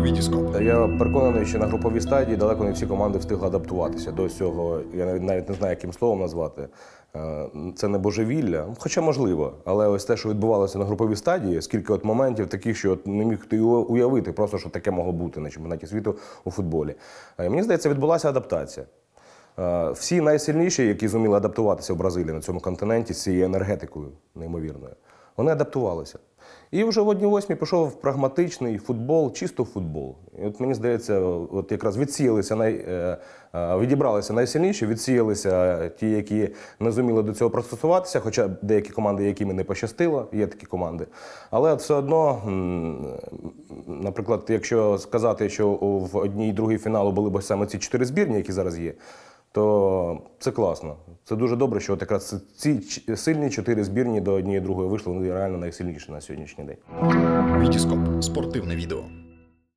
Вітіскоп. Я переконаний, що на груповій стадії далеко не всі команди встигли адаптуватися до цього. Я навіть не знаю, яким словом назвати. Це не божевілля, хоча можливо. Але ось те, що відбувалося на груповій стадії, скільки от моментів таких, що не міг ти уявити, просто що таке могло бути на чемпіонаті світу у футболі. Мені здається, відбулася адаптація. Всі найсильніші, які зуміли адаптуватися в Бразилії на цьому континенті з цією енергетикою неймовірною, вони адаптувалися. І вже в 1/8 пішов прагматичний футбол, чисто футбол. І от мені здається, от якраз відібралися найсильніші, відсіялися ті, які не зуміли до цього пристосуватися, хоча деякі команди, якими не пощастило, є такі команди. Але все одно, наприклад, якщо сказати, що в одній і другій фіналу були б саме ці 4 збірні, які зараз є, то це класно. Це дуже добре, що от якраз ці сильні 4 збірні до однієї і другої вийшли, вони реально найсильніші на сьогоднішній день. Вітіскоп. Спортивне відео.